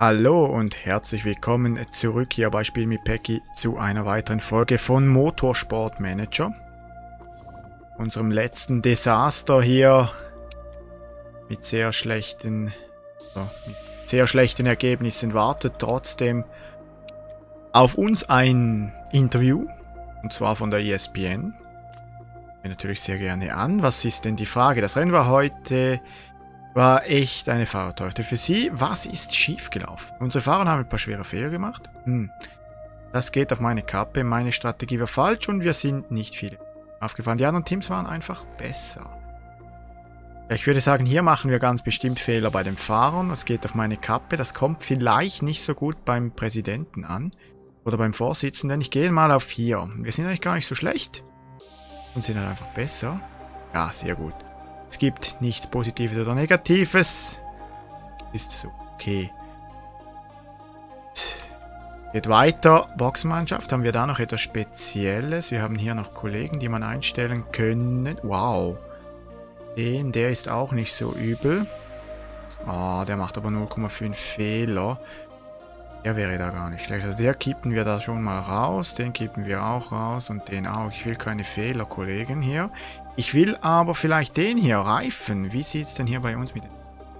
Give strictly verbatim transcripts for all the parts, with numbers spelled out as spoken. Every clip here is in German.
Hallo und herzlich willkommen zurück hier bei Spiel mit Pecki zu einer weiteren Folge von Motorsport Manager. Unserem letzten Desaster hier mit sehr schlechten, so, mit sehr schlechten Ergebnissen wartet trotzdem auf uns ein Interview, und zwar von der E S P N. Ich nehme natürlich sehr gerne an. Was ist denn die Frage? Das Rennen war heute... War echt eine Fahrerteufel. Für Sie, was ist schiefgelaufen? Unsere Fahrer haben ein paar schwere Fehler gemacht. Hm. Das geht auf meine Kappe. Meine Strategie war falsch und wir sind nicht viele aufgefallen. Die anderen Teams waren einfach besser. Ja, ich würde sagen, hier machen wir ganz bestimmt Fehler bei den Fahrern. Das geht auf meine Kappe. Das kommt vielleicht nicht so gut beim Präsidenten an. Oder beim Vorsitzenden. Ich gehe mal auf vier. Wir sind eigentlich gar nicht so schlecht. Und sind halt einfach besser. Ja, sehr gut. Es gibt nichts Positives oder Negatives. Ist so okay. Geht weiter. Boxenmannschaft. Haben wir da noch etwas Spezielles? Wir haben hier noch Kollegen, die man einstellen können. Wow. Den, der ist auch nicht so übel. Ah, oh, der macht aber null Komma fünf Fehler. Der wäre da gar nicht schlecht. Also der kippen wir da schon mal raus. Den kippen wir auch raus und den auch. Ich will keine Fehler, Kollegen hier. Ich will aber vielleicht den hier, Reifen. Wie sieht es denn hier bei uns mit?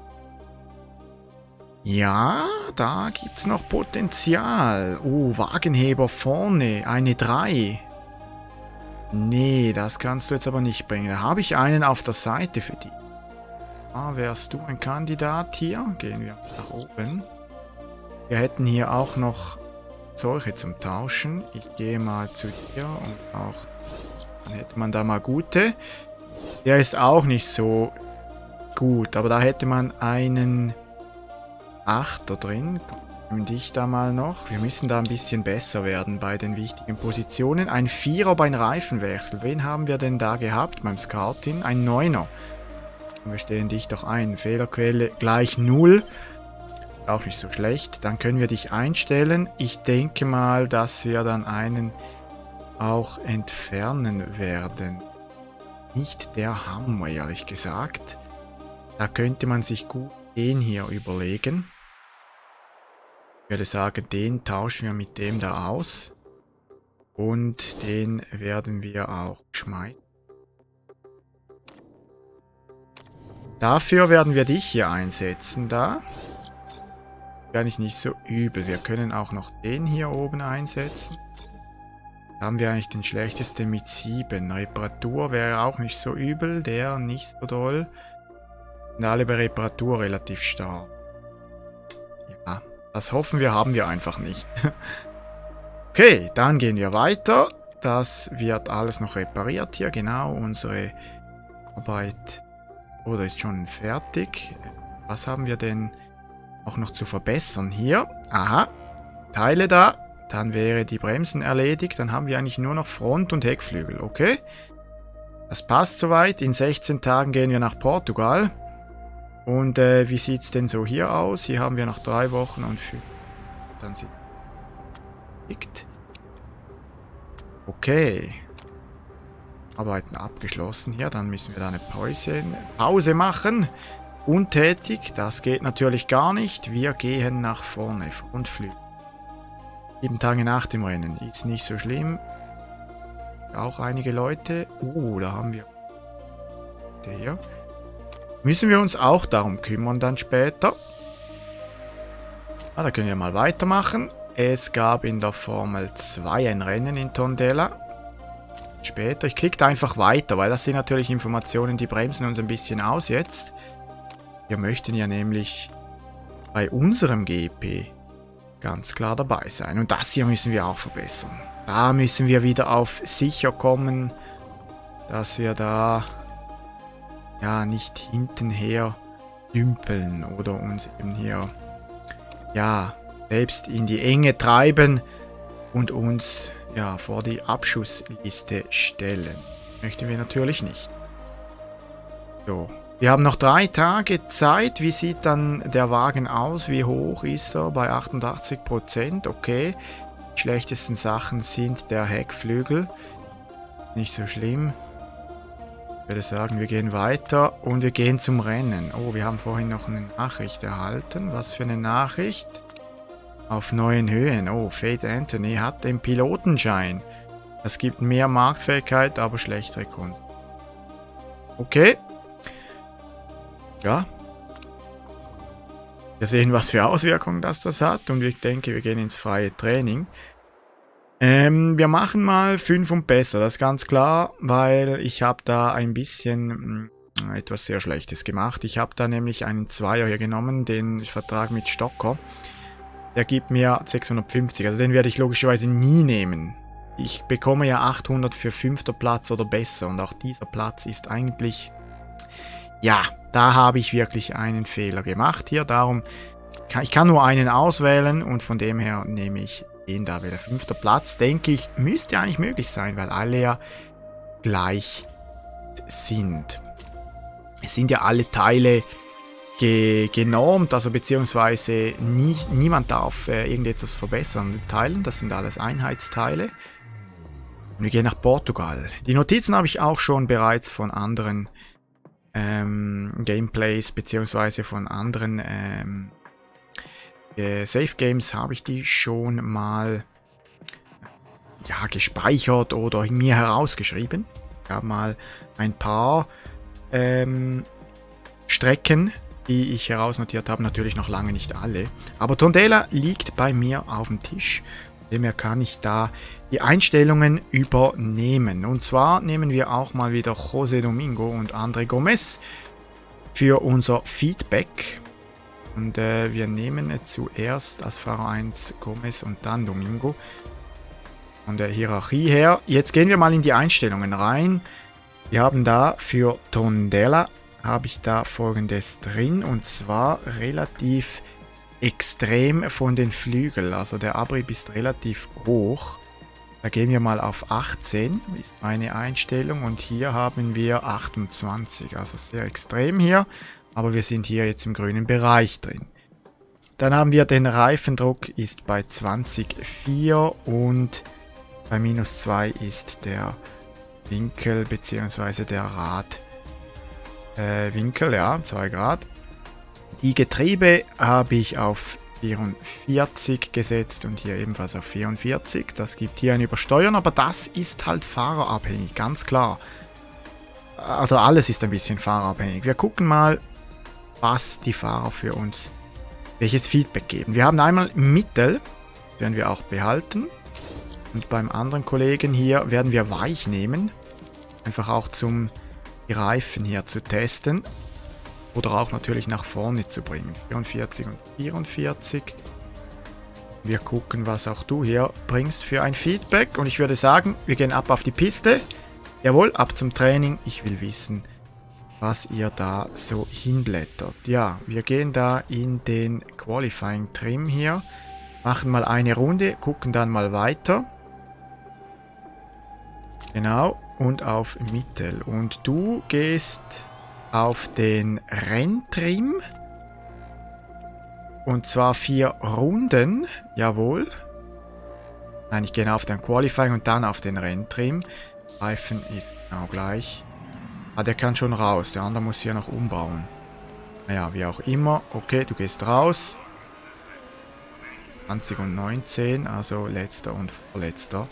Ja, da gibt es noch Potenzial. Oh, Wagenheber vorne. Eine drei. Nee, das kannst du jetzt aber nicht bringen. Da habe ich einen auf der Seite für dich. Ah, wärst du ein Kandidat hier? Gehen wir nach oben. Wir hätten hier auch noch solche zum Tauschen. Ich gehe mal zu dir und auch, dann hätte man da mal gute. Der ist auch nicht so gut, aber da hätte man einen Achter drin. Nehmen dich da mal noch. Wir müssen da ein bisschen besser werden bei den wichtigen Positionen. Ein Vierer beim Reifenwechsel. Wen haben wir denn da gehabt beim Scouting? Ein Neuner. Wir stellen dich doch ein. Fehlerquelle gleich null. Auch nicht so schlecht. Dann können wir dich einstellen. Ich denke mal, dass wir dann einen auch entfernen werden. Nicht der Hammer, ehrlich gesagt. Da könnte man sich gut den hier überlegen. Ich würde sagen, den tauschen wir mit dem da aus. Und den werden wir auch schmeißen. Dafür werden wir dich hier einsetzen da. Gar nicht nicht so übel. Wir können auch noch den hier oben einsetzen. Da haben wir eigentlich den schlechtesten mit sieben. Reparatur wäre auch nicht so übel. Der nicht so doll. Und alle bei Reparatur relativ stark. Ja, das hoffen wir, haben wir einfach nicht. Okay, dann gehen wir weiter. Das wird alles noch repariert hier. Genau, unsere Arbeit. Oh, da ist schon fertig. Was haben wir denn auch noch zu verbessern hier? Aha, Teile da. Dann wäre die Bremsen erledigt. Dann haben wir eigentlich nur noch Front- und Heckflügel, okay? Das passt soweit. In sechzehn Tagen gehen wir nach Portugal. Und äh, wie sieht es denn so hier aus? Hier haben wir noch drei Wochen und fünf. Dann sieht es. Okay. Arbeiten abgeschlossen hier. Dann müssen wir da eine Pause, Pause machen. Untätig, das geht natürlich gar nicht. Wir gehen nach vorne und flügen. Sieben Tage nach dem Rennen. Ist nicht so schlimm. Auch einige Leute. Uh, da haben wir. Der hier. Müssen wir uns auch darum kümmern dann später. Ah, da können wir mal weitermachen. Es gab in der Formel zwei ein Rennen in Tondela. Später. Ich klicke einfach weiter, weil das sind natürlich Informationen, die bremsen uns ein bisschen aus jetzt. Wir möchten ja nämlich bei unserem G P ganz klar dabei sein. Und das hier müssen wir auch verbessern. Da müssen wir wieder auf sicher kommen, dass wir da ja nicht hintenher dümpeln oder uns eben hier ja selbst in die Enge treiben und uns ja vor die Abschussliste stellen. Möchten wir natürlich nicht. So. Wir haben noch drei Tage Zeit. Wie sieht dann der Wagen aus? Wie hoch ist er? Bei achtundachtzig Prozent. Okay. Die schlechtesten Sachen sind der Heckflügel. Nicht so schlimm. Ich würde sagen, wir gehen weiter und wir gehen zum Rennen. Oh, wir haben vorhin noch eine Nachricht erhalten. Was für eine Nachricht? auf neuen Höhen. Oh, Fate Anthony hat den Pilotenschein. Das gibt mehr Marktfähigkeit, aber schlechtere Kunst. Okay. Ja. Wir sehen, was für Auswirkungen das das hat. Und ich denke, wir gehen ins freie Training. Ähm, wir machen mal fünf und besser. Das ist ganz klar, weil ich habe da ein bisschen mh, etwas sehr Schlechtes gemacht. Ich habe da nämlich einen Zweier hier genommen, den Vertrag mit Stocker. Der gibt mir sechshundertfünfzig. Also den werde ich logischerweise nie nehmen. Ich bekomme ja achthundert für fünfter Platz oder besser. Und auch dieser Platz ist eigentlich... Ja, da habe ich wirklich einen Fehler gemacht hier. Darum, kann, ich kann nur einen auswählen und von dem her nehme ich den da. Weil der fünfte Platz, denke ich, müsste eigentlich möglich sein, weil alle ja gleich sind. Es sind ja alle Teile ge genormt, also beziehungsweise nie, niemand darf äh, irgendetwas verbessern. Teilen, das sind alles Einheitsteile. Und wir gehen nach Portugal. Die Notizen habe ich auch schon bereits von anderen ähm, Gameplays, beziehungsweise von anderen ähm, äh, Safe Games habe ich die schon mal ja, gespeichert oder mir herausgeschrieben. Ich habe mal ein paar ähm, Strecken, die ich herausnotiert habe, natürlich noch lange nicht alle. Aber Tondela liegt bei mir auf dem Tisch. Demher kann ich da die Einstellungen übernehmen. Und zwar nehmen wir auch mal wieder José Domingo und André Gomez für unser Feedback. Und äh, wir nehmen zuerst als Fahrer eins Gomez und dann Domingo. Von der Hierarchie her. Jetzt gehen wir mal in die Einstellungen rein. Wir haben da für Tondela habe ich da folgendes drin, und zwar relativ extrem von den Flügeln, also der Abrieb ist relativ hoch. Da gehen wir mal auf achtzehn, ist meine Einstellung, und hier haben wir achtundzwanzig, also sehr extrem hier, aber wir sind hier jetzt im grünen Bereich drin. Dann haben wir den Reifendruck ist bei zwanzig Komma vier und bei minus zwei ist der Winkel bzw. der Rad Äh, Winkel, ja, zwei Grad. Die Getriebe habe ich auf vierundvierzig gesetzt und hier ebenfalls auf vierundvierzig. Das gibt hier ein Übersteuern, aber das ist halt fahrerabhängig, ganz klar. Also alles ist ein bisschen fahrerabhängig. Wir gucken mal, was die Fahrer für uns, welches Feedback geben. Wir haben einmal Mittel, werden wir auch behalten. Und beim anderen Kollegen hier werden wir weich nehmen. Einfach auch zum die Reifen hier zu testen oder auch natürlich nach vorne zu bringen. vierundvierzig und vierundvierzig. Wir gucken, was auch du hier bringst für ein Feedback, und ich würde sagen, wir gehen ab auf die Piste. Jawohl, ab zum Training. Ich will wissen, was ihr da so hinblättert. Ja, wir gehen da in den Qualifying Trim hier, machen mal eine Runde, gucken dann mal weiter. Genau. Und auf Mittel. Und du gehst auf den Renntrim. Und zwar vier Runden. Jawohl. Nein, ich gehe auf den Qualifying und dann auf den Renntrim. Reifen ist genau gleich. Ah, der kann schon raus. Der andere muss hier noch umbauen. Naja, wie auch immer. Okay, du gehst raus. zwanzig und neunzehn. Also letzter und vorletzter.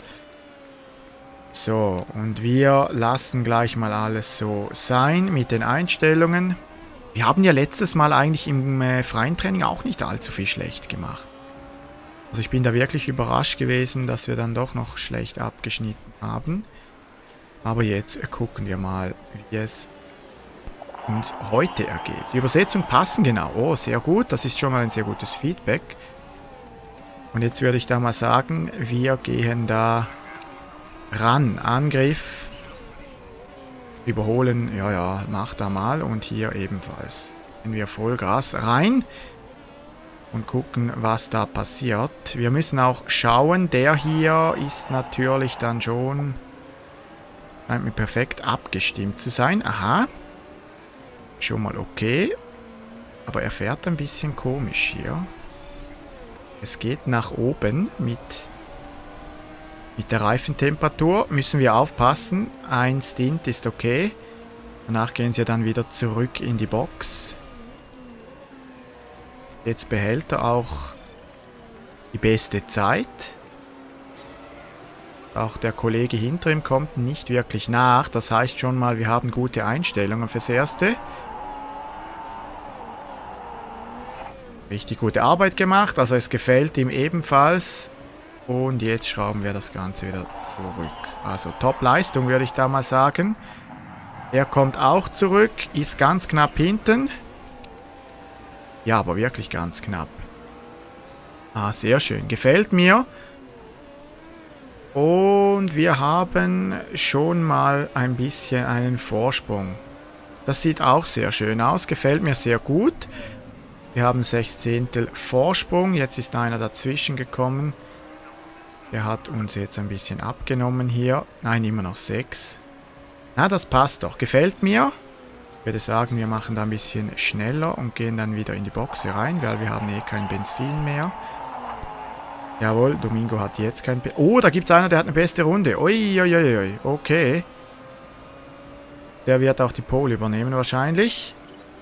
So, und wir lassen gleich mal alles so sein mit den Einstellungen. Wir haben ja letztes Mal eigentlich im äh, freien Training auch nicht allzu viel schlecht gemacht. Also ich bin da wirklich überrascht gewesen, dass wir dann doch noch schlecht abgeschnitten haben. Aber jetzt äh, gucken wir mal, wie es uns heute ergeht. Die Übersetzung passen genau. Oh, sehr gut. Das ist schon mal ein sehr gutes Feedback. Und jetzt würde ich da mal sagen, wir gehen da ran, Angriff, überholen, ja, ja, mach da mal, und hier ebenfalls. Gehen wir Vollgas rein und gucken, was da passiert. Wir müssen auch schauen, der hier ist natürlich dann schon, scheint mir perfekt abgestimmt zu sein. Aha, schon mal okay, aber er fährt ein bisschen komisch hier. Es geht nach oben mit... Mit der Reifentemperatur müssen wir aufpassen. Ein Stint ist okay. Danach gehen sie dann wieder zurück in die Box. Jetzt behält er auch die beste Zeit. Auch der Kollege hinter ihm kommt nicht wirklich nach. Das heißt schon mal, wir haben gute Einstellungen fürs Erste. Richtig gute Arbeit gemacht. Also es gefällt ihm ebenfalls. Und jetzt schrauben wir das Ganze wieder zurück. Also Top-Leistung würde ich da mal sagen. Er kommt auch zurück. Ist ganz knapp hinten. Ja, aber wirklich ganz knapp. Ah, sehr schön. Gefällt mir. Und wir haben schon mal ein bisschen einen Vorsprung. Das sieht auch sehr schön aus. Gefällt mir sehr gut. Wir haben Sechzehntel Vorsprung. Jetzt ist einer dazwischen gekommen. Der hat uns jetzt ein bisschen abgenommen hier. Nein, immer noch sechs. Na, das passt doch. Gefällt mir. Ich würde sagen, wir machen da ein bisschen schneller und gehen dann wieder in die Boxe rein, weil wir haben eh kein Benzin mehr. Jawohl, Domingo hat jetzt kein... Be oh, da gibt es einer, der hat eine beste Runde. Uiuiui, okay. Der wird auch die Pole übernehmen wahrscheinlich.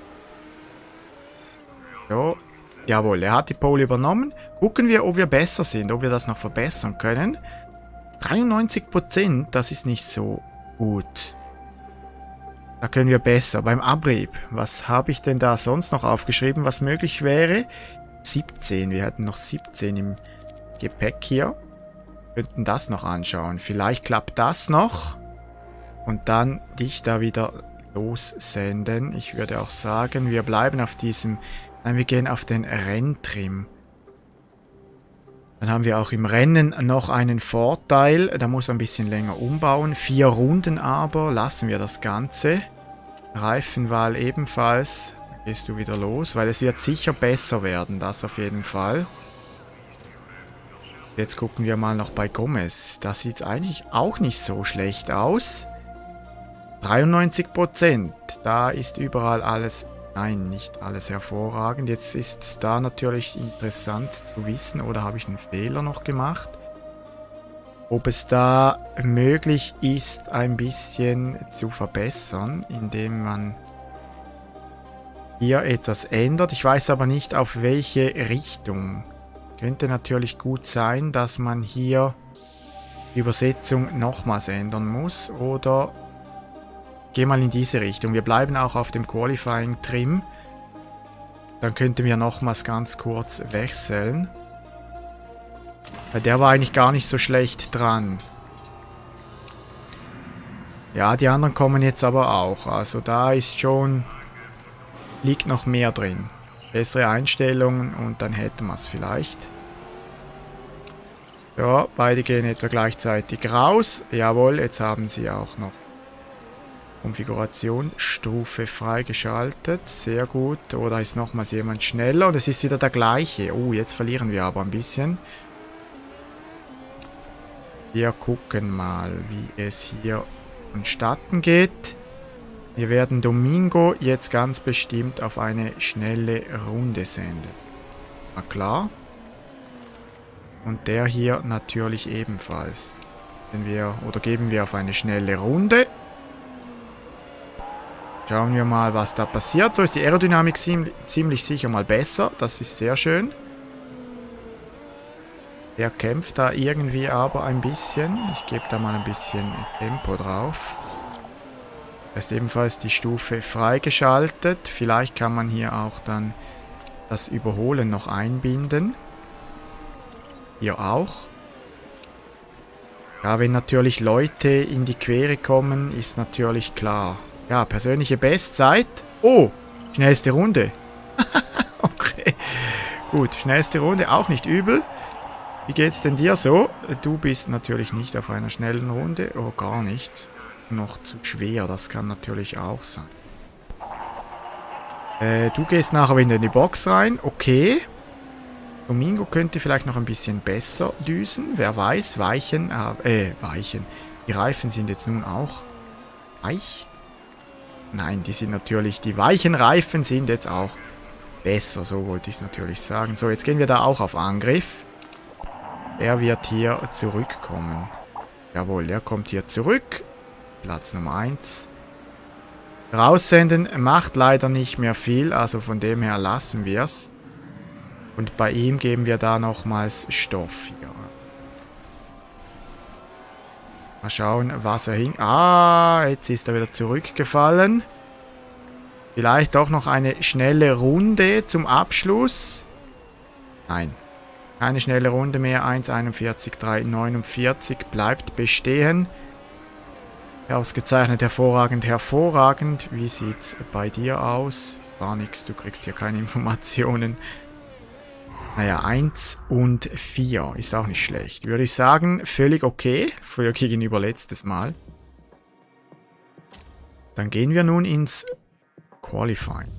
So, jawohl, er hat die Pole übernommen. Gucken wir, ob wir besser sind, ob wir das noch verbessern können. dreiundneunzig Prozent, das ist nicht so gut. Da können wir besser. Beim Abrieb, was habe ich denn da sonst noch aufgeschrieben, was möglich wäre? siebzehn, wir hätten noch siebzehn im Gepäck hier. Wir könnten das noch anschauen. Vielleicht klappt das noch. Und dann dich da wieder lossenden. Ich würde auch sagen, wir bleiben auf diesem... Nein, wir gehen auf den Renntrim. Dann haben wir auch im Rennen noch einen Vorteil. Da muss ein bisschen länger umbauen. Vier Runden aber lassen wir das Ganze. Reifenwahl ebenfalls. Gehst du wieder los, weil es wird sicher besser werden. Das auf jeden Fall. Jetzt gucken wir mal noch bei Gomez. Da sieht es eigentlich auch nicht so schlecht aus. dreiundneunzig Prozent. Da ist überall alles... Nein, nicht alles hervorragend. Jetzt ist es da natürlich interessant zu wissen, oder habe ich einen Fehler noch gemacht? Ob es da möglich ist, ein bisschen zu verbessern, indem man hier etwas ändert. Ich weiß aber nicht, auf welche Richtung. Könnte natürlich gut sein, dass man hier die Übersetzung nochmals ändern muss, oder... Geh mal in diese Richtung. Wir bleiben auch auf dem Qualifying-Trim. Dann könnten wir nochmals ganz kurz wechseln. Weil der war eigentlich gar nicht so schlecht dran. Ja, die anderen kommen jetzt aber auch. Also da ist schon... Liegt noch mehr drin. Bessere Einstellungen und dann hätten wir es vielleicht. Ja, beide gehen etwa gleichzeitig raus. Jawohl, jetzt haben sie auch noch... Konfiguration, Stufe freigeschaltet. Sehr gut. Oh, da ist nochmals jemand schneller. Und es ist wieder der gleiche. Oh, jetzt verlieren wir aber ein bisschen. Wir gucken mal, wie es hier vonstatten geht. Wir werden Domingo jetzt ganz bestimmt auf eine schnelle Runde senden. Na klar. Und der hier natürlich ebenfalls. Wenn wir, oder geben wir auf eine schnelle Runde. Schauen wir mal, was da passiert. So ist die Aerodynamik ziemlich sicher mal besser. Das ist sehr schön. Der kämpft da irgendwie aber ein bisschen. Ich gebe da mal ein bisschen Tempo drauf. Da ist ebenfalls die Stufe freigeschaltet. Vielleicht kann man hier auch dann das Überholen noch einbinden. Hier auch. Ja, wenn natürlich Leute in die Quere kommen, ist natürlich klar. Ja, persönliche Bestzeit. Oh, schnellste Runde. Okay, gut, schnellste Runde, auch nicht übel. Wie geht's denn dir so? Du bist natürlich nicht auf einer schnellen Runde. Oh, gar nicht. Noch zu schwer, das kann natürlich auch sein. Äh, du gehst nachher wieder in die Box rein. Okay. Domingo könnte vielleicht noch ein bisschen besser düsen. Wer weiß, Weichen, äh, Weichen. Die Reifen sind jetzt nun auch weich. Nein, die sind natürlich, die weichen Reifen sind jetzt auch besser, so wollte ich es natürlich sagen. So, jetzt gehen wir da auch auf Angriff. Er wird hier zurückkommen. Jawohl, er kommt hier zurück. Platz Nummer eins. Raussenden macht leider nicht mehr viel, also von dem her lassen wir es. Und bei ihm geben wir da nochmals Stoff hier. Mal schauen, was er hin... Ah, jetzt ist er wieder zurückgefallen. Vielleicht doch noch eine schnelle Runde zum Abschluss. Nein, keine schnelle Runde mehr. eins einundvierzig, drei neunundvierzig bleibt bestehen. Ausgezeichnet, hervorragend, hervorragend. Wie sieht's bei dir aus? Gar nichts, du kriegst hier keine Informationen. Naja, eins und vier ist auch nicht schlecht. Würde ich sagen, völlig okay. Für gegenüber letztes Mal. Dann gehen wir nun ins Qualifying.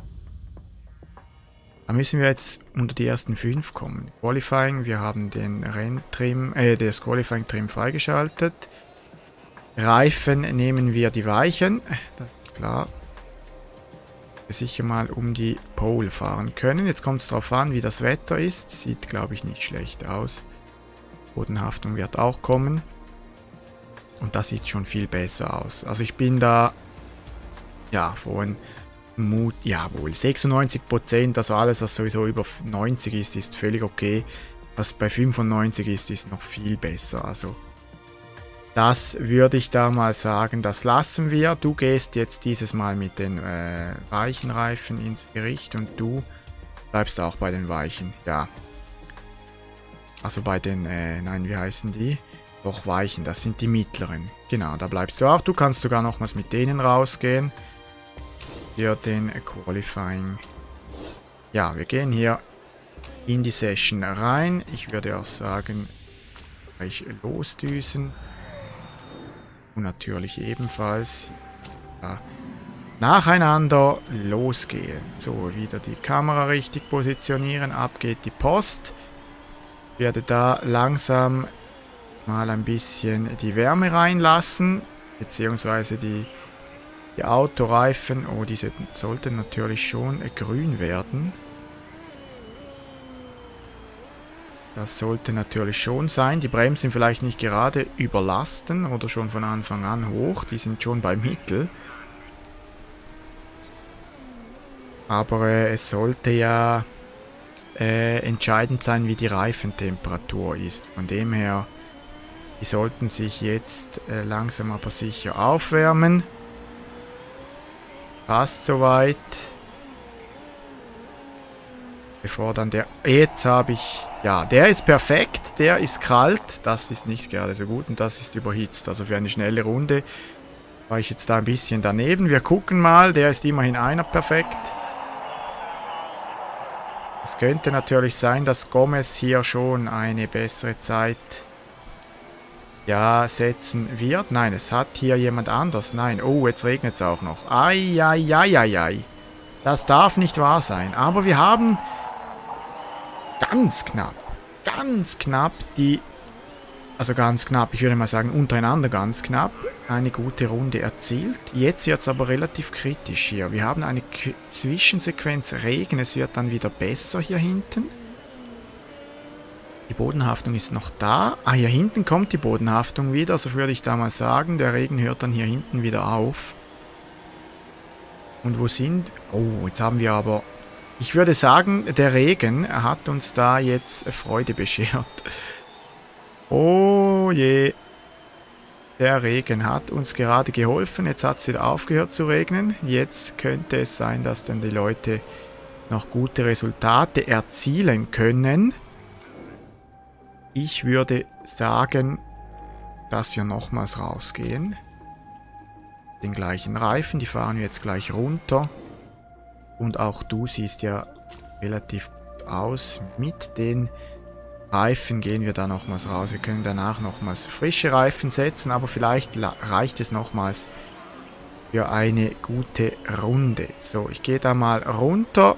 Da müssen wir jetzt unter die ersten fünf kommen. Qualifying, wir haben den Renntrim, äh, das Qualifying-Trim freigeschaltet. Reifen nehmen wir die weichen. Das ist klar. Wir sicher mal um die Pole fahren können. Jetzt kommt es darauf an, wie das Wetter ist. Sieht, glaube ich, nicht schlecht aus. Bodenhaftung wird auch kommen. Und das sieht schon viel besser aus. Also ich bin da, ja, vorhin Mut, jawohl, sechsundneunzig Prozent, also alles, was sowieso über neunzig ist, ist völlig okay. Was bei fünfundneunzig ist, ist noch viel besser. Also das würde ich da mal sagen, das lassen wir. Du gehst jetzt dieses Mal mit den äh, weichen Reifen ins Gericht und du bleibst auch bei den weichen, ja. Also bei den, äh, nein, wie heißen die? Doch, weichen, das sind die mittleren. Genau, da bleibst du auch. Du kannst sogar nochmals mit denen rausgehen. Hier den Qualifying. Ja, wir gehen hier in die Session rein. Ich würde auch sagen, gleich losdüsen. Und natürlich ebenfalls ja, nacheinander losgehen. So, wieder die Kamera richtig positionieren. Ab geht die Post. Ich werde da langsam mal ein bisschen die Wärme reinlassen. Beziehungsweise die, die Autoreifen. Oh, diese sollten natürlich schon grün werden. Das sollte natürlich schon sein. Die Bremsen vielleicht nicht gerade überlasten oder schon von Anfang an hoch. Die sind schon bei Mittel. Aber äh, es sollte ja äh, entscheidend sein, wie die Reifentemperatur ist. Von dem her, die sollten sich jetzt äh, langsam aber sicher aufwärmen. Passt soweit. Bevor dann der... Jetzt habe ich... Ja, der ist perfekt, der ist kalt, das ist nicht gerade so gut und das ist überhitzt. Also für eine schnelle Runde war ich jetzt da ein bisschen daneben. Wir gucken mal, der ist immerhin einer perfekt. Es könnte natürlich sein, dass Gomez hier schon eine bessere Zeit ja, setzen wird. Nein, es hat hier jemand anders. Nein, oh, jetzt regnet es auch noch. Ai, ai, ai, ai, ai. Das darf nicht wahr sein. Aber wir haben... ganz knapp, ganz knapp die, also ganz knapp, ich würde mal sagen untereinander ganz knapp, eine gute Runde erzielt. Jetzt wird es aber relativ kritisch hier. Wir haben eine K Zwischensequenz Regen, es wird dann wieder besser hier hinten. Die Bodenhaftung ist noch da. Ah, hier hinten kommt die Bodenhaftung wieder, so würde ich da mal sagen. Der Regen hört dann hier hinten wieder auf. Und wo sind... Oh, jetzt haben wir aber... Ich würde sagen, der Regen hat uns da jetzt Freude beschert. Oh je. Der Regen hat uns gerade geholfen. Jetzt hat es wieder aufgehört zu regnen. Jetzt könnte es sein, dass dann die Leute noch gute Resultate erzielen können. Ich würde sagen, dass wir nochmals rausgehen. Den gleichen Reifen, die fahren wir jetzt gleich runter. Und auch du siehst ja relativ gut aus. Mit den Reifen gehen wir da nochmals raus. Wir können danach nochmals frische Reifen setzen, aber vielleicht reicht es nochmals für eine gute Runde. So, ich gehe da mal runter.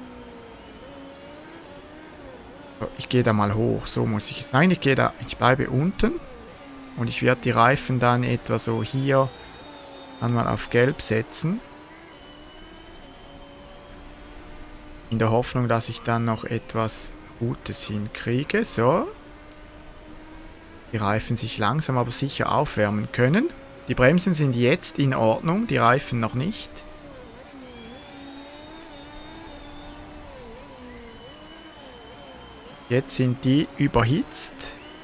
So, ich gehe da mal hoch, so muss ich es sagen. Ich gehe da, ich bleibe unten und ich werde die Reifen dann etwa so hier dann mal auf Gelb setzen. In der Hoffnung, dass ich dann noch etwas Gutes hinkriege. So. Die Reifen sich langsam aber sicher aufwärmen können. Die Bremsen sind jetzt in Ordnung, die Reifen noch nicht. Jetzt sind die überhitzt.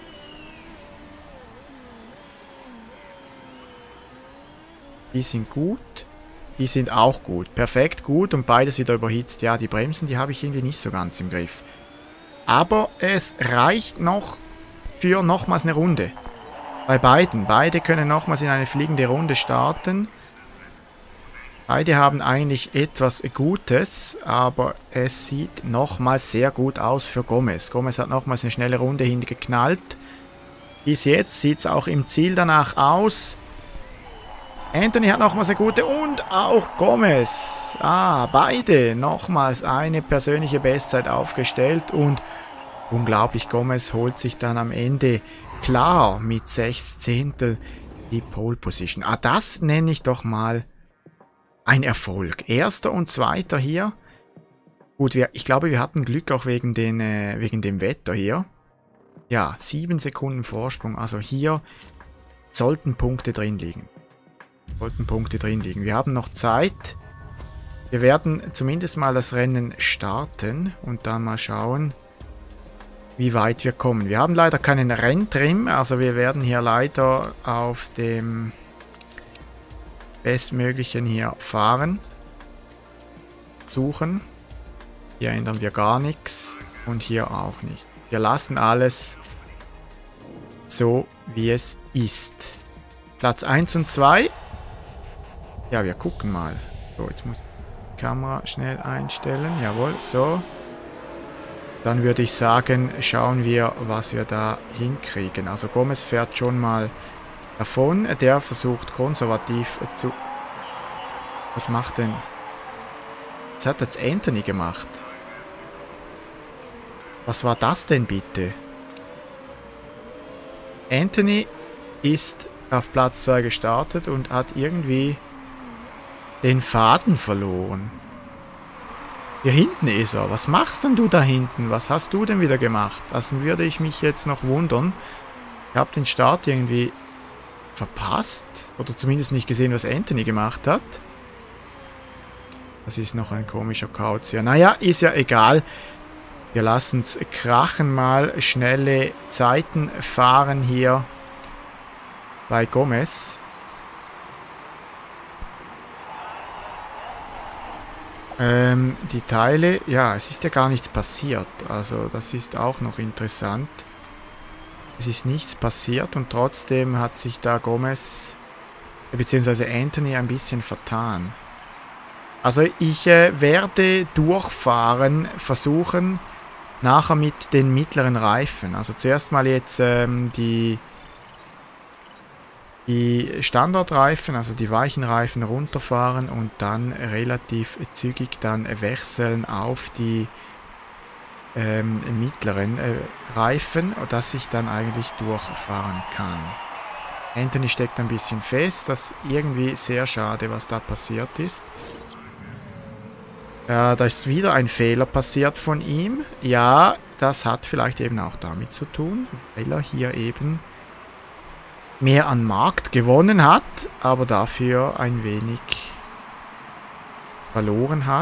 Die sind gut. Die sind auch gut. Perfekt gut und beides wieder überhitzt. Ja, die Bremsen, die habe ich irgendwie nicht so ganz im Griff. Aber es reicht noch für nochmals eine Runde. Bei beiden. Beide können nochmals in eine fliegende Runde starten. Beide haben eigentlich etwas Gutes, aber es sieht nochmals sehr gut aus für Gomez. Gomez hat nochmals eine schnelle Runde hingeknallt. Bis jetzt sieht es auch im Ziel danach aus. Anthony hat nochmals eine gute und auch Gomez. Ah, beide nochmals eine persönliche Bestzeit aufgestellt und unglaublich, Gomez holt sich dann am Ende klar mit sechs Zehntel die Pole Position. Ah, das nenne ich doch mal ein Erfolg. Erster und zweiter hier. Gut, wir, ich glaube, wir hatten Glück auch wegen, den, äh, wegen dem Wetter hier. Ja, sieben Sekunden Vorsprung. Also hier sollten Punkte drin liegen. Sollten Punkte drin liegen. Wir haben noch Zeit. Wir werden zumindest mal das Rennen starten und dann mal schauen, wie weit wir kommen. Wir haben leider keinen Renntrim, also wir werden hier leider auf dem bestmöglichen hier fahren. Suchen. Hier ändern wir gar nichts und hier auch nicht. Wir lassen alles so, wie es ist. Platz eins und zwei. Ja, wir gucken mal. So, jetzt muss ich die Kamera schnell einstellen. Jawohl, so. Dann würde ich sagen, schauen wir, was wir da hinkriegen. Also Gomez fährt schon mal davon. Der versucht konservativ zu... Was macht denn... Was hat jetzt Anthony gemacht? Was war das denn bitte? Anthony ist auf Platz zwei gestartet und hat irgendwie den Faden verloren. Hier hinten ist er. Was machst denn du da hinten? Was hast du denn wieder gemacht? Das würde ich mich jetzt noch wundern. Ich habe den Start irgendwie verpasst. Oder zumindest nicht gesehen, was Anthony gemacht hat. Das ist noch ein komischer Kauz hier. Naja, ist ja egal. Wir lassen es krachen mal. Schnelle Zeiten fahren hier bei Gomez. Ähm, die Teile, ja, es ist ja gar nichts passiert. Also das ist auch noch interessant. Es ist nichts passiert und trotzdem hat sich da Gomez bzw. Anthony ein bisschen vertan. Also ich äh, werde durchfahren, versuchen, nachher mit den mittleren Reifen. Also zuerst mal jetzt ähm, die, die Standardreifen, also die weichen Reifen runterfahren und dann relativ zügig dann wechseln auf die ähm, mittleren äh, Reifen, dass ich dann eigentlich durchfahren kann. Anthony steckt ein bisschen fest, das ist irgendwie sehr schade, was da passiert ist. Ja, da ist wieder ein Fehler passiert von ihm. Ja, das hat vielleicht eben auch damit zu tun, weil er hier eben mehr an Markt gewonnen hat, aber dafür ein wenig verloren hat.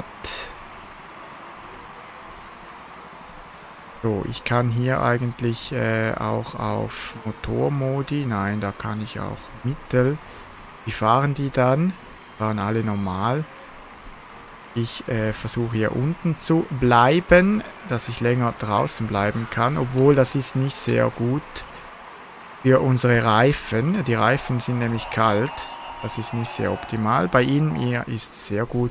So, ich kann hier eigentlich äh, auch auf Motormodi, nein, da kann ich auch Mittel. Wie fahren die dann? Fahren alle normal. Ich äh, versuche hier unten zu bleiben, dass ich länger draußen bleiben kann, obwohl das ist nicht sehr gut für unsere Reifen. Die Reifen sind nämlich kalt, das ist nicht sehr optimal. Bei Ihnen hier ist es sehr gut.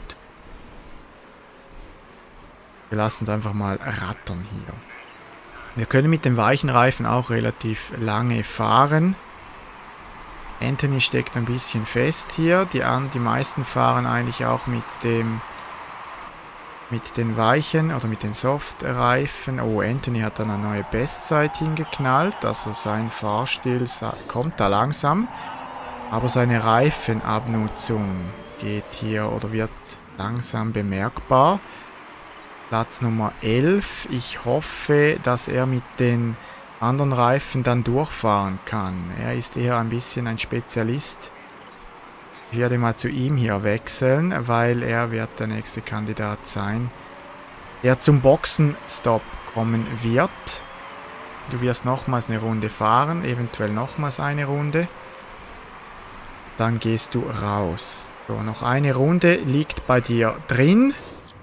Wir lassen es einfach mal rattern hier. Wir können mit den weichen Reifen auch relativ lange fahren. Anthony steckt ein bisschen fest hier. Die, die meisten fahren eigentlich auch mit dem mit den weichen oder mit den Soft-Reifen. Oh, Anthony hat dann eine neue Bestzeit hingeknallt. Also sein Fahrstil kommt da langsam. Aber seine Reifenabnutzung geht hier oder wird langsam bemerkbar. Platz Nummer elf. Ich hoffe, dass er mit den anderen Reifen dann durchfahren kann. Er ist eher ein bisschen ein Spezialist. Ich werde mal zu ihm hier wechseln, weil er wird der nächste Kandidat sein, der zum Boxenstopp kommen wird. Du wirst nochmals eine Runde fahren, eventuell nochmals eine Runde. Dann gehst du raus. So, noch eine Runde liegt bei dir drin.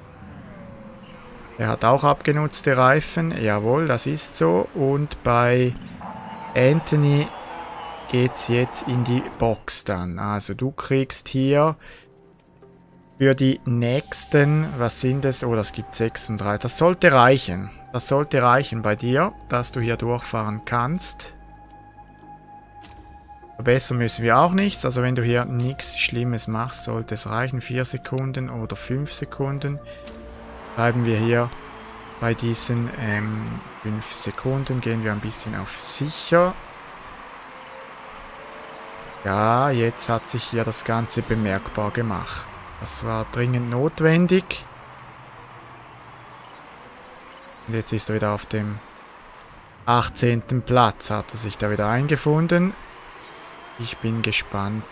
Er hat auch abgenutzte Reifen. Jawohl, das ist so. Und bei Anthony geht es jetzt in die Box dann. Also du kriegst hier für die nächsten, was sind es? Oh, das gibt sechsunddreißig. Das sollte reichen. Das sollte reichen bei dir, dass du hier durchfahren kannst. Verbessern müssen wir auch nichts. Also wenn du hier nichts Schlimmes machst, sollte es reichen. vier Sekunden oder fünf Sekunden. Bleiben wir hier bei diesen ähm, fünf Sekunden. Gehen wir ein bisschen auf sicher. Ja, jetzt hat sich hier das Ganze bemerkbar gemacht. Das war dringend notwendig. Und jetzt ist er wieder auf dem achtzehnten Platz. Hat er sich da wieder eingefunden. Ich bin gespannt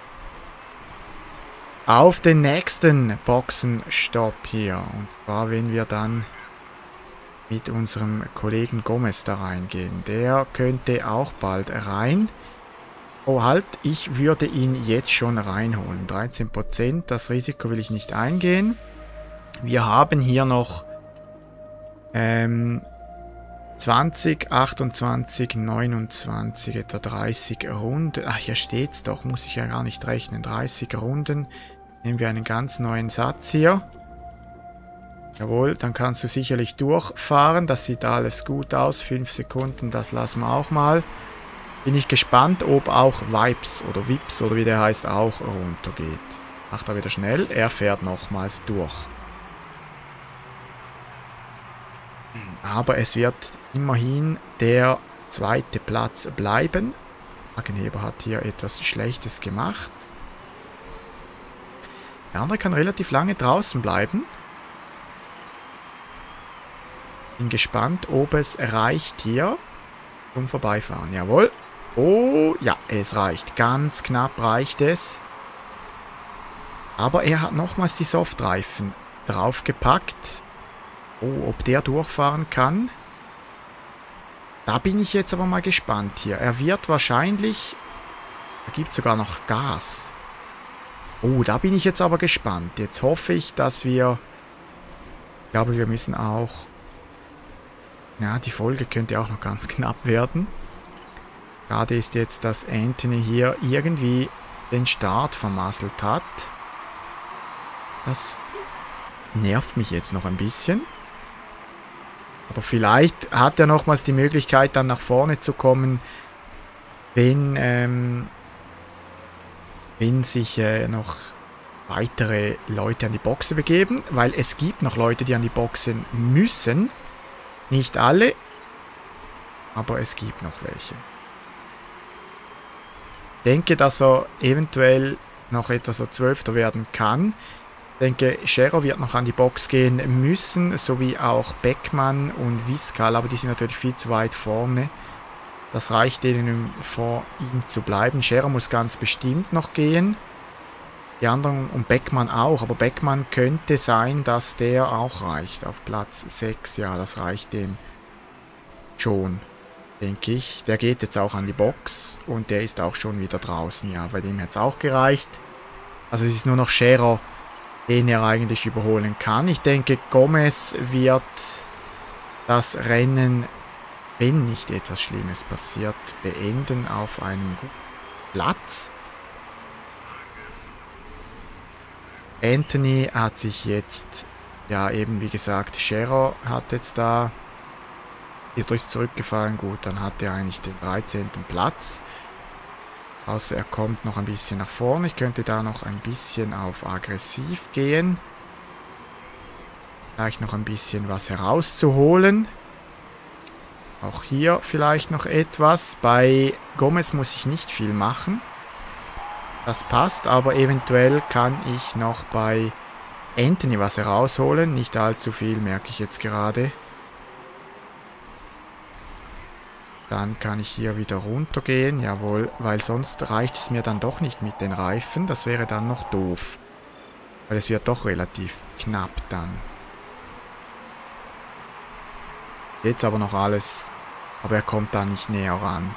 auf den nächsten Boxenstopp hier. Und zwar, wenn wir dann mit unserem Kollegen Gomez da reingehen. Der könnte auch bald rein. Oh halt, ich würde ihn jetzt schon reinholen. dreizehn Prozent, das Risiko will ich nicht eingehen. Wir haben hier noch ähm, zwanzig, achtundzwanzig, neunundzwanzig, etwa dreißig Runden. Ach, hier steht's doch, muss ich ja gar nicht rechnen. dreißig Runden. Nehmen wir einen ganz neuen Satz hier. Jawohl, dann kannst du sicherlich durchfahren. Das sieht alles gut aus. fünf Sekunden, das lassen wir auch mal. Bin ich gespannt, ob auch Vibes oder Vips oder wie der heißt auch runtergeht. Macht er wieder schnell. Er fährt nochmals durch. Aber es wird immerhin der zweite Platz bleiben. Wagenheber hat hier etwas Schlechtes gemacht. Der andere kann relativ lange draußen bleiben. Bin gespannt, ob es reicht hier zum Vorbeifahren. Jawohl. Oh, ja, es reicht. Ganz knapp reicht es. Aber er hat nochmals die Softreifen draufgepackt. Oh, ob der durchfahren kann. Da bin ich jetzt aber mal gespannt hier. Er wird wahrscheinlich... Er gibt sogar noch Gas. Oh, da bin ich jetzt aber gespannt. Jetzt hoffe ich, dass wir... Ich glaube, wir müssen auch... Ja, die Folge könnte auch noch ganz knapp werden. Gerade ist jetzt, dass Anthony hier irgendwie den Start vermasselt hat. Das nervt mich jetzt noch ein bisschen. Aber vielleicht hat er nochmals die Möglichkeit, dann nach vorne zu kommen, wenn, ähm, wenn sich äh, noch weitere Leute an die Boxe begeben. Weil es gibt noch Leute, die an die Boxen müssen. Nicht alle, aber es gibt noch welche. Ich denke, dass er eventuell noch etwa so Zwölfter werden kann. Ich denke, Scherer wird noch an die Box gehen müssen, sowie auch Beckmann und Viscal, aber die sind natürlich viel zu weit vorne. Das reicht denen, um vor ihm zu bleiben. Scherer muss ganz bestimmt noch gehen. Die anderen und Beckmann auch, aber Beckmann könnte sein, dass der auch reicht auf Platz sechs. Ja, das reicht dem schon, denke ich. Der geht jetzt auch an die Box und der ist auch schon wieder draußen. Ja, bei dem hat es auch gereicht. Also es ist nur noch Scherer, den er eigentlich überholen kann. Ich denke, Gomez wird das Rennen, wenn nicht etwas Schlimmes passiert, beenden auf einem guten Platz. Anthony hat sich jetzt, ja eben wie gesagt, Scherer hat jetzt da, hier durchs zurückgefallen, gut, dann hat er eigentlich den dreizehnten Platz. Außer er kommt noch ein bisschen nach vorne, ich könnte da noch ein bisschen auf aggressiv gehen. Vielleicht noch ein bisschen was herauszuholen. Auch hier vielleicht noch etwas. Bei Gomez muss ich nicht viel machen. Das passt, aber eventuell kann ich noch bei Anthony was herausholen. Nicht allzu viel, merke ich jetzt gerade. Dann kann ich hier wieder runtergehen, jawohl, weil sonst reicht es mir dann doch nicht mit den Reifen. Das wäre dann noch doof, weil es wird doch relativ knapp dann. Jetzt aber noch alles. Aber er kommt da nicht näher ran.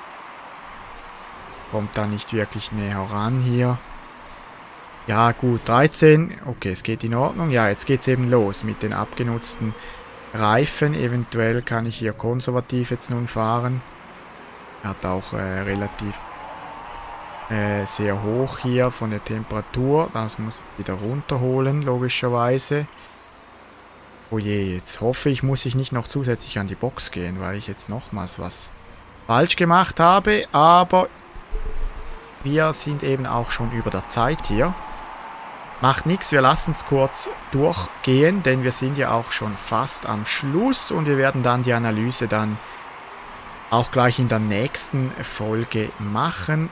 Kommt da nicht wirklich näher ran hier. Ja gut, dreizehn. Okay, es geht in Ordnung. Ja, jetzt geht es eben los mit den abgenutzten Reifen. Eventuell kann ich hier konservativ jetzt nun fahren. Er hat auch äh, relativ äh, sehr hoch hier von der Temperatur. Das muss ich wieder runterholen, logischerweise. Oh je, jetzt hoffe ich, muss ich nicht noch zusätzlich an die Box gehen, weil ich jetzt nochmals was falsch gemacht habe. Aber wir sind eben auch schon über der Zeit hier. Macht nichts, wir lassen es kurz durchgehen, denn wir sind ja auch schon fast am Schluss und wir werden dann die Analyse dann auch gleich in der nächsten Folge machen.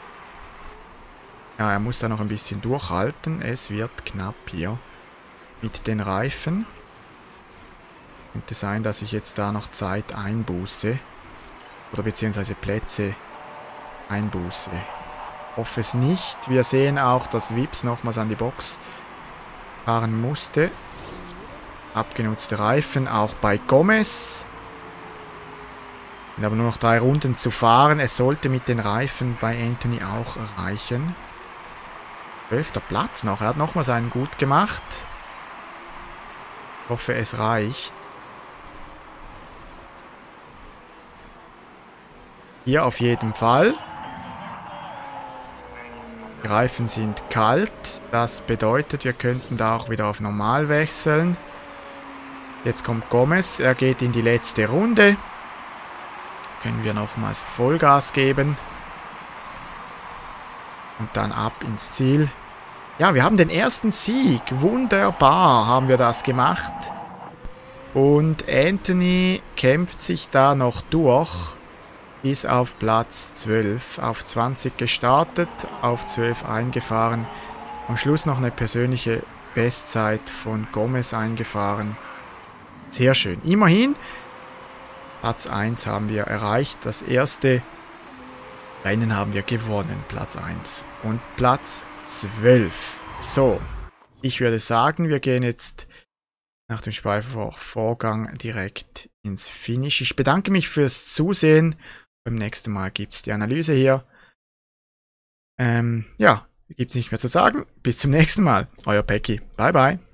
Ja, er muss da noch ein bisschen durchhalten. Es wird knapp hier mit den Reifen. Könnte sein, dass ich jetzt da noch Zeit einbuße. Oder beziehungsweise Plätze einbuße. Hoffe es nicht. Wir sehen auch, dass Vips nochmals an die Box fahren musste. Abgenutzte Reifen, auch bei Gomez. Sind aber nur noch drei Runden zu fahren. Es sollte mit den Reifen bei Anthony auch reichen. Zwölfter Platz noch. Er hat nochmals einen gut gemacht. Ich hoffe, es reicht. Hier auf jeden Fall. Die Reifen sind kalt. Das bedeutet, wir könnten da auch wieder auf normal wechseln. Jetzt kommt Gomez. Er geht in die letzte Runde. Können wir nochmals Vollgas geben. Und dann ab ins Ziel. Ja, wir haben den ersten Sieg. Wunderbar haben wir das gemacht. Und Anthony kämpft sich da noch durch. Bis auf Platz zwölf. Auf zwanzig gestartet, auf zwölf eingefahren. Am Schluss noch eine persönliche Bestzeit von Gomez eingefahren. Sehr schön. Immerhin, Platz eins haben wir erreicht. Das erste Rennen haben wir gewonnen, Platz eins. Und Platz zwölf. So, ich würde sagen, wir gehen jetzt nach dem Speichervorgang direkt ins Finish. Ich bedanke mich fürs Zusehen. Beim nächsten Mal gibt es die Analyse hier. Ähm, ja, gibt es nicht mehr zu sagen. Bis zum nächsten Mal. Euer Pecki. Bye, bye.